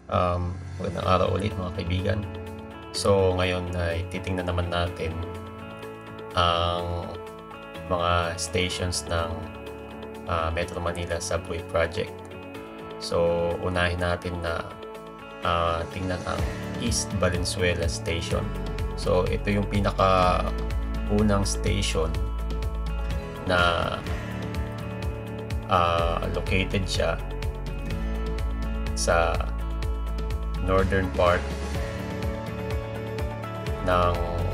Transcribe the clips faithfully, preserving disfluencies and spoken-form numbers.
Um, magandang araw ulit mga kaibigan. So ngayon ay titingnan naman natin ang mga stations ng uh, Metro Manila Subway Project. So unahin natin na uh, tingnan ang East Valenzuela Station. So ito yung pinaka unang station na uh, located siya sa northern part ng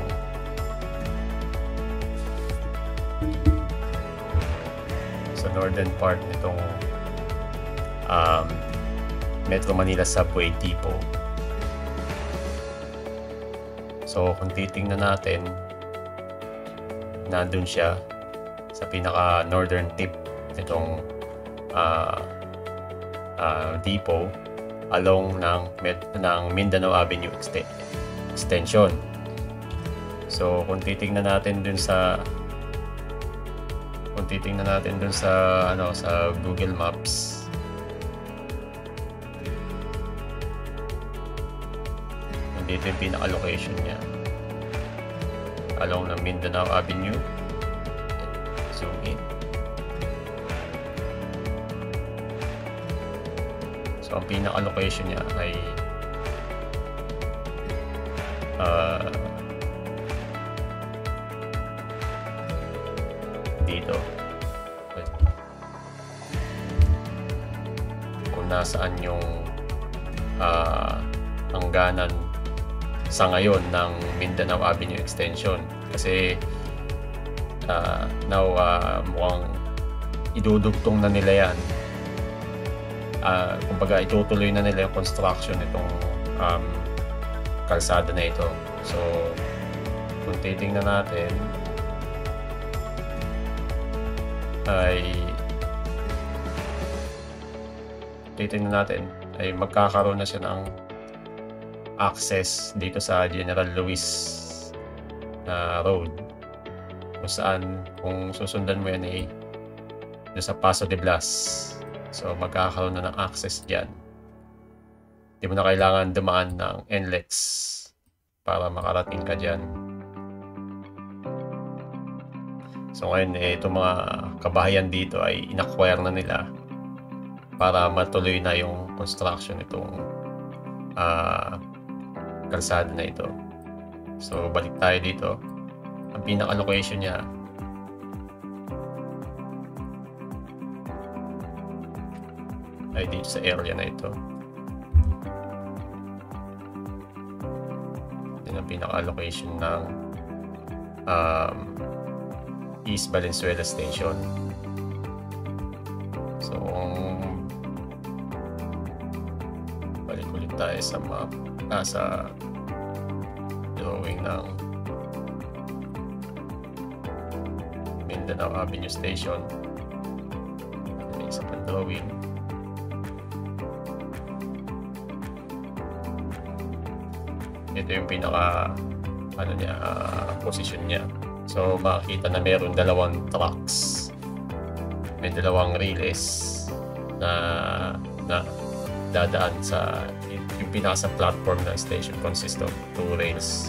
sa northern part nitong um, Metro Manila Subway Depot. So kung titingnan natin, nandun siya sa pinaka northern tip nitong uh, uh, depot along ng, ng Mindanao Avenue extension. So kung titingnan natin dun sa kung titingnan natin dun sa ano sa Google Maps, dito yung pinaka-location niya along ng Mindanao Avenue. Zoom in. So ang pinaka-location niya ay uh, dito. Kung nasaan yung uh, hangganan sa ngayon ng Mindanao Avenue extension, kasi uh, now uh, mukhang idudugtong na nila yan. Uh, kumbaga itutuloy na nila yung construction nitong um, kalsada na ito. So kung titingnan natin ay titingnan natin ay magkakaroon na siya ng access dito sa General Luis uh, Road, kung saan kung susundan mo yan ay doon sa Paso de Blas. So magkakaroon na ng access dyan. Hindi mo na kailangan dumaan ng N L E X para makarating ka dyan. So ngayon eh, itong mga kabahayan dito ay in-acquire na nila para matuloy na yung construction itong uh, kalsada na ito. So balik tayo dito. Ang pinaka-location niya ay dito sa area na ito. Ito ang pinaka-location ng um, East Valenzuela Station. So balik ulit tayo sa map, ah, sa drawing ng Mindanao Avenue Station. May isa pang drawing. Ito yung pinaka ano niya, uh, position niya. So makikita na meron dalawang tracks, may dalawang relays na na dadaan sa yung pinaka platform ng station. Consists of two rails.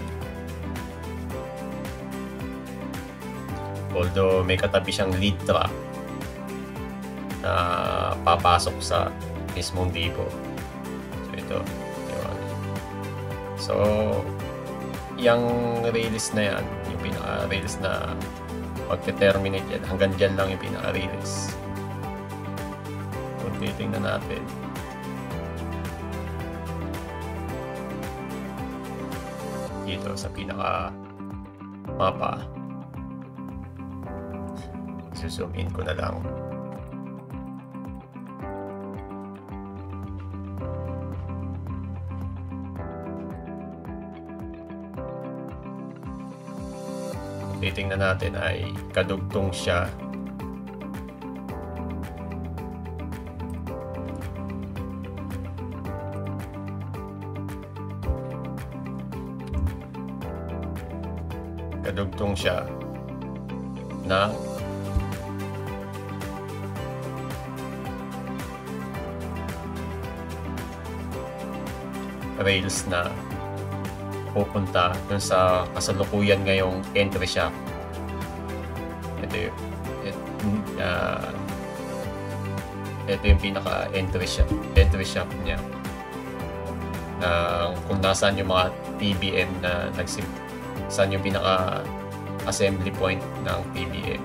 Although may katabi siyang lead track na papasok sa mismong depot. So ito, yun. So yung rails na yan, yung pinaka-rails na magte-terminate yan, hanggang dyan lang yung pinaka-rails. Kung titingnan natin, dito sa pinaka mapa, zoom in ko na lang. Titingnan natin ay kadugtong siya kadugtong siya ng rails na pupunta dun sa kasalukuyan ngayong entry shaft. Ito yung it, uh, ito yung pinaka entry shaft entry shaft niya, na kung nasaan yung mga T B M na nagsim saan yung pinaka assembly point ng T B M.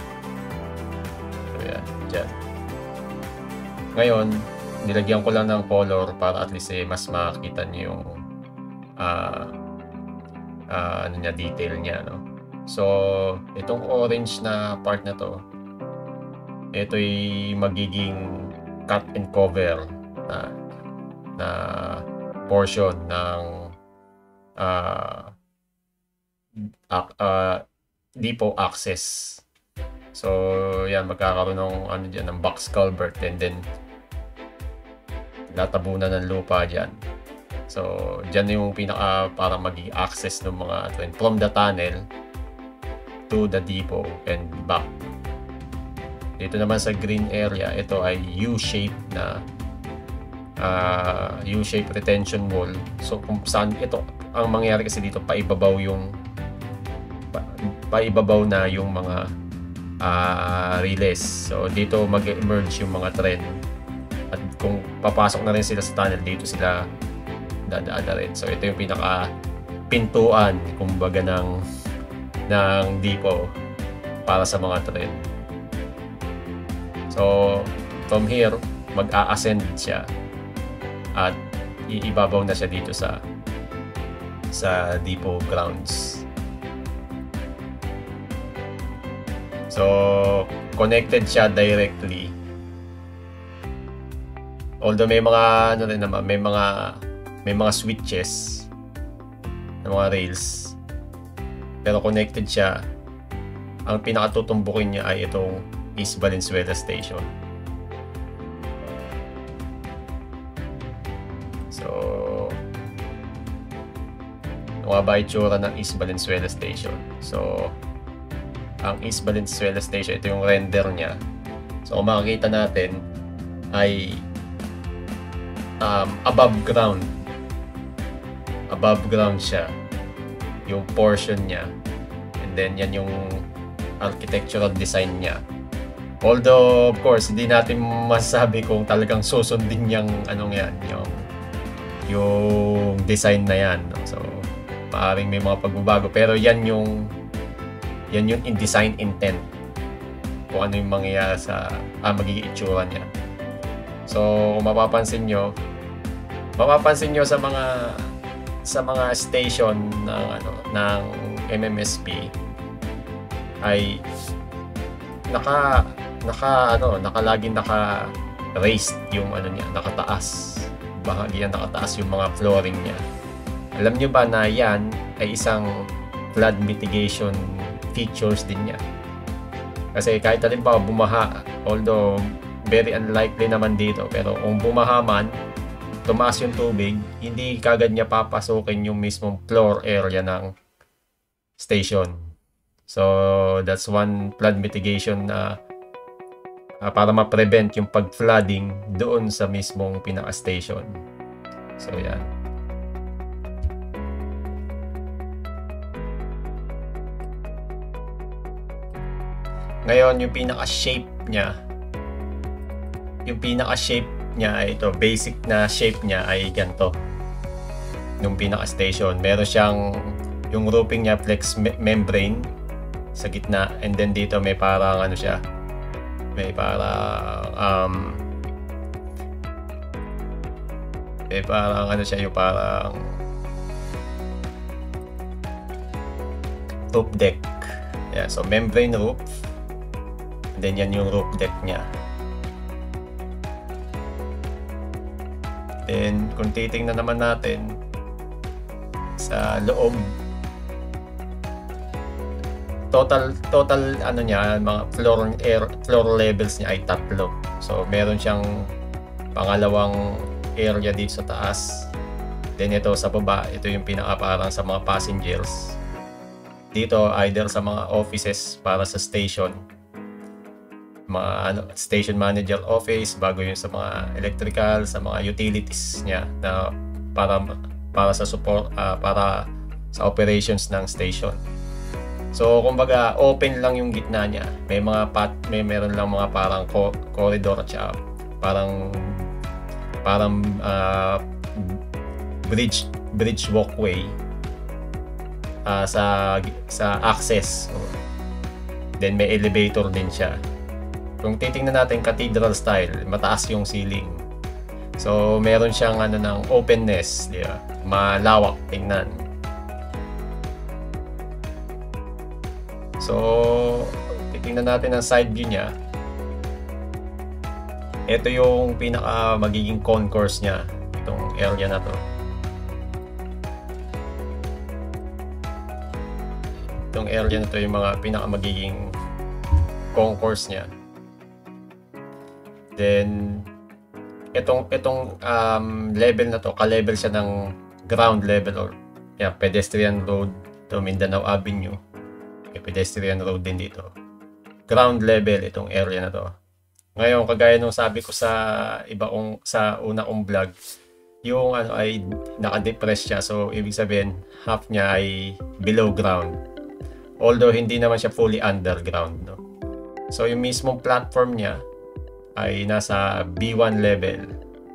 So yan, dyan. Ngayon, nilagyan ko lang ng color para at least eh, mas makita nyo yung uh, uh, ano niya, detail niya, no? So, itong orange na part na to, ito'y magiging cut and cover na, na portion ng uh, uh, uh, depot access. So, yan, magkakaroon ng ano dyan, ng box culvert, and then latabunan ng lupa dyan. So, dyan yung pinaka para maging access ng mga train from the tunnel to the depot and back. Dito naman sa green area, ito ay U-shape na uh, U-shape retention wall. So, kung saan ito, ang mangyayari kasi dito, paibabaw yung pa, paibabaw na yung mga uh, relays. So, dito mag-emerge yung mga train. At kung papasok na rin sila sa tunnel, dito sila dadaan na rin. So, ito yung pinaka pintuan, kumbaga, ng ng depot para sa mga train. So, from here, mag-a-ascend siya at iibabaw na siya dito sa sa depot grounds. So, connected siya directly. Although may mga ano rin naman, may mga may mga switches ng mga rails, pero connected siya. Ang pinakatutumbukin niya ay itong East Valenzuela Station. So, ano nga ba itsura ng East Valenzuela Station? So, ang East Valenzuela Station, ito yung render niya. So, kung makikita natin ay um, above ground. Above ground siya. Yung portion niya. And then, yan yung architectural design niya. Although, of course, hindi natin masasabi kung talagang susundin yung anong yan, yung, yung design na yan. No? So, maaaring may mga pagbabago. Pero yan yung yan yung in design intent. Kung ano yung mangyayari sa ah, magiging itsura niya. So, kung mapapansin nyo, mapapansin nyo sa mga sa mga station ng ano ng M M S P ay naka naka ano nakalaging naka raised yung ano niya, nakataas, bahagi yan nakataas yung mga flooring niya. Alam nyo ba na yan ay isang flood mitigation features din niya? Kasi kahit halimbawa bumaha, although very unlikely naman dito, pero kung bumaha man, tumaas yung tubig, hindi kagad niya papasukin yung mismong floor area ng station. So that's one flood mitigation na uh, para ma-prevent yung pag-flooding doon sa mismong pinaka-station. So yan. Ngayon, yung pinaka-shape niya, yung pinaka-shape niya ay ito, basic na shape niya ay ganito. Yung pinaka-station, meron siyang, yung roofing niya flex me membrane sa gitna, and then dito may parang ano siya, may parang um, may parang ano siya, yung parang roof deck. Yeah, so membrane roof, and then yan yung roof deck niya. Then kung titingnan naman natin sa loob, total total ano niya, mga floor air floor levels niya ay tatlo. So meron siyang pangalawang area dito sa taas. Then ito sa baba, ito yung pinaka parang sa mga passengers. Dito either sa mga offices para sa station, mga ano, station manager office, bago yun sa mga electrical, sa mga utilities niya na para para sa support uh, para sa operations ng station. So kumbaga open lang yung gitna niya. May mga pat, may meron lang mga parang co corridor at saka parang parang uh, bridge bridge walkway uh, sa sa access. Then may elevator din siya. Kung titingnan natin cathedral style, mataas yung ceiling. So meron siyang ano ng openness, di ba? Malawak tingnan. So titingnan natin ang side view niya. Ito yung pinaka magiging concourse niya, itong area na to. Itong area na to yung mga pinaka magiging concourse niya. Then itong itong um, level na to, ka-level siya ng ground level or yeah, pedestrian road to Mindanao Avenue. May pedestrian road din dito. Ground level itong area na to. Ngayon, kagaya nung sabi ko sa iba kong sa una kong vlog, yung ano ay naka-depress siya. So ibig sabihin, half niya ay below ground. Although hindi naman siya fully underground, no. So yung mismong platform niya ay nasa B one level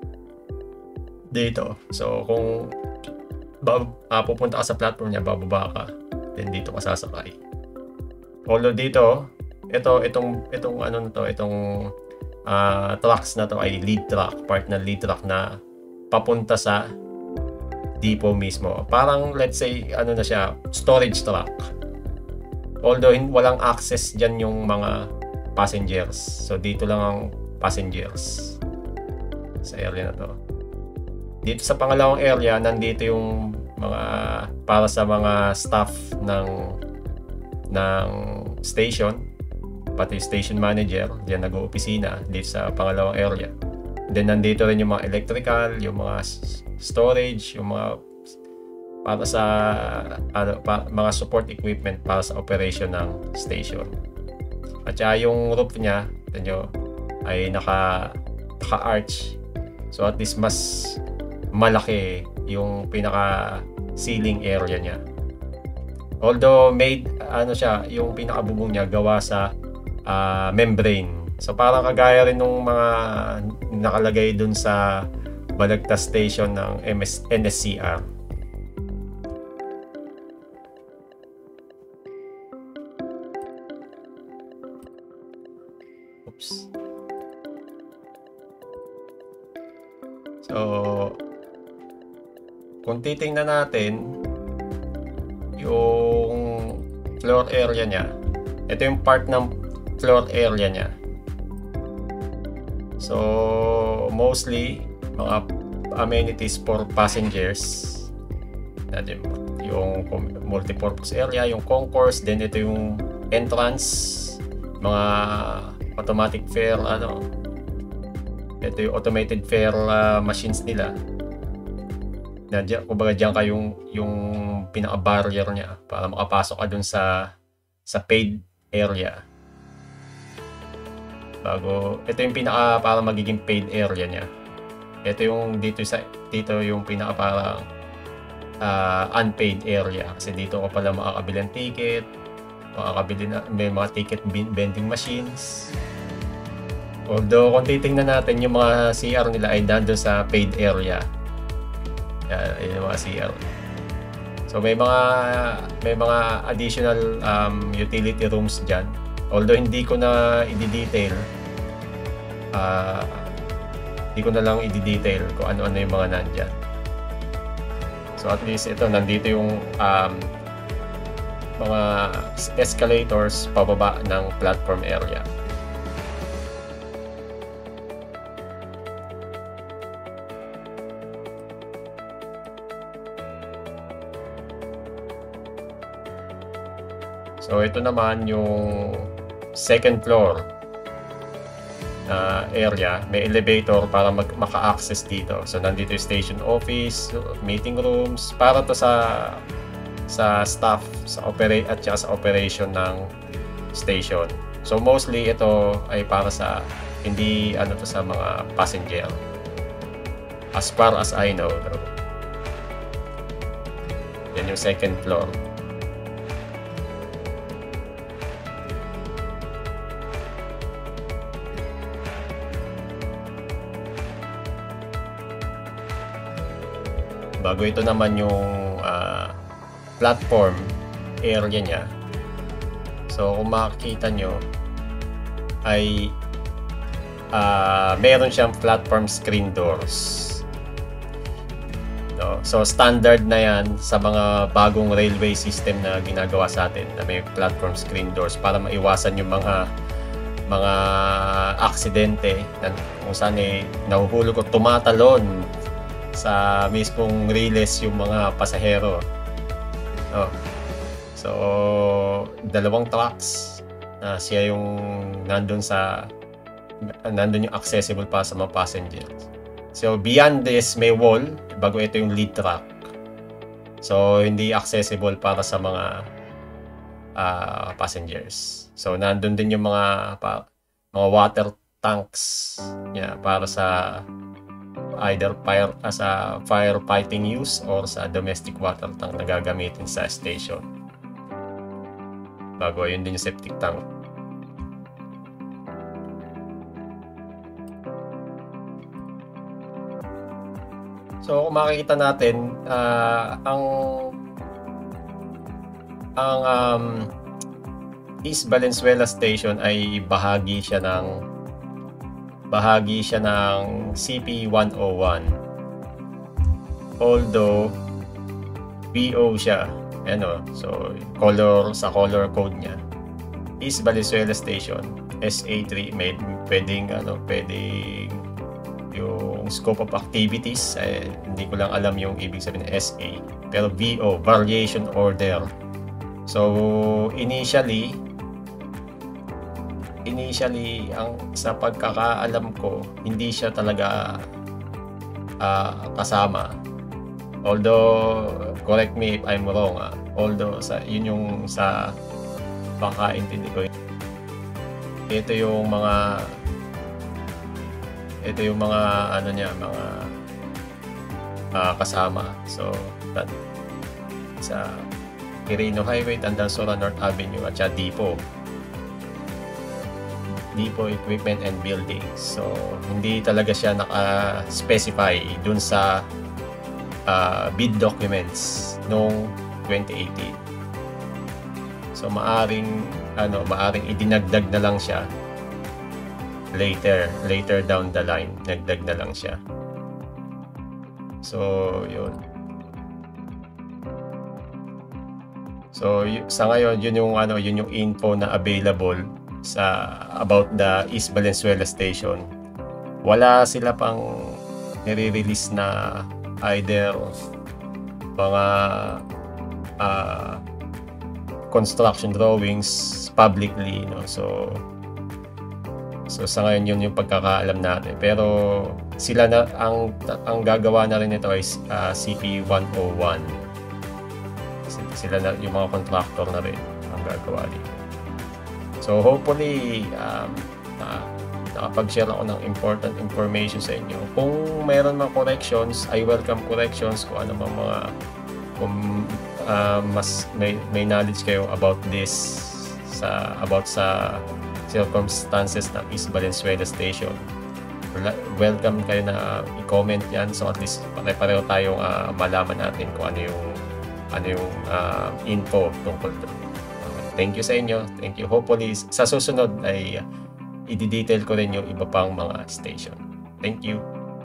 dito. So kung uh, pupunta ka sa platform niya, bababa ka, then dito ka sasakay. Although dito, ito itong itong ano na to, itong uh, trucks na to ay lead truck, part ng lead truck na papunta sa depot mismo. Parang let's say ano na siya, storage truck. Although walang access diyan yung mga passengers. So dito lang ang passengers sa area na to. Dito sa pangalawang area, nandito yung mga para sa mga staff ng ng station, pati station manager, diyan nag-oopisina dito sa pangalawang area. Then nandito rin yung mga electrical, yung mga storage, yung mga para sa ano, pa, mga support equipment para sa operation ng station. At saka yung roof niya, ito ay naka naka-arch. So at least mas malaki yung pinaka ceiling area niya. Although made ano siya, yung pinakabubong niya gawa sa uh, membrane. So parang kagaya rin nung mga nakalagay dun sa Balagtas station ng M S N S C R. Oops. So kung titingnan natin yung floor area niya, ito yung part ng floor area niya. So mostly mga amenities for passengers, natin yung multipurpose area, yung concourse, then ito yung entrance, mga automatic fare ano, ito yung automated fare uh, machines nila. Na diyan, kumbaga diyan ka yung yung pinaka-barrier niya para makapasok ka dun sa sa paid area. Bago, ito yung pinaka para magiging paid area niya. Ito yung dito sa dito yung pinaka para uh, unpaid area kasi dito ka pala makakabili ng ticket, makakabili na may mga ticket vending machines. Although kung titingnan natin yung mga C R nila ay nandoon sa paid area. Yan, yun yung mga C R. So may mga may mga additional um, utility rooms dyan. Although hindi ko na i-detail, uh, hindi ko na lang i-detail kung ano-ano yung mga nandyan. So at least ito, nandito yung um, mga escalators pababa ng platform area. So ito naman yung second floor uh, area. May elevator para mag maka-access dito. So nandito yung station office, meeting rooms, para to sa sa staff, sa operate at saka sa operation ng station. So mostly ito ay para sa hindi ano to sa mga passenger. As far as I know. Yan yung second floor. Bago ito naman yung uh, platform area niya. So kung makikita nyo ay uh, meron siyang platform screen doors. No? So standard na yan sa mga bagong railway system na ginagawa sa atin na may platform screen doors para maiwasan yung mga mga aksidente na kung saan eh nahuhulog o tumatalon sa mismong riles yung mga pasahero. No? So dalawang tracks na siya yung nandun sa nandun yung accessible pa sa mga passengers. So beyond this may wall bago ito yung lead track. So hindi accessible para sa mga uh, passengers. So nandun din yung mga pa, mga water tanks yeah, para sa either fire as a firefighting use or sa domestic water tank na gagamitin sa station. Bago yun din yung septic tank. So kung makikita natin uh, ang ang um, East Valenzuela Station ay bahagi siya ng bahagi siya ng C P one oh one. Although V O siya, ano, so color sa color code niya. East Valenzuela Station S A three, may pwedeng ano, pwedeng yung scope of activities, eh, hindi ko lang alam yung ibig sabihin ng S A, pero V O, variation order. So initially initially ang sa pagkakaalam ko hindi siya talaga uh, kasama, although correct me if I'm wrong, ah. although sa yun yung sa pagkaintindi ko, ito yung mga ito yung mga ano niya, mga uh, kasama. So that, sa Quirino Highway, Tandansora North Avenue at saka Depot Depot Equipment and Buildings. So hindi talaga siya naka-specify dun sa uh, bid documents noong twenty eighteen. So maaring ano, maaring idinagdag na lang siya later later down the line, nagdag na lang siya. So yun. So y- sa ngayon yun yung ano, yun yung info na available sa about the East Valenzuela Station. Wala sila pang nire-release na either mga uh, construction drawings publicly, no? So so sa ngayon yun yung pagkakaalam natin, pero sila na ang ang gagawa na rin ito ay uh, C P one oh one. Sila na yung mga contractor na rin ang gagawa dito. So hopefully um, uh, nakapag-share ako ng important information sa inyo. Kung mayroon mga corrections, I welcome corrections. Kung ano mga mga kung uh, mas may, may knowledge kayo about this sa about sa circumstances ng East Valenzuela Station, welcome kayo na i-comment yan, so at least pare-pareho tayong uh, malaman natin kung ano yung ano yung uh, info tungkol doon. Thank you sa inyo. Thank you. Hopefully, sa susunod ay i-detail ko rin yung iba pang mga station. Thank you.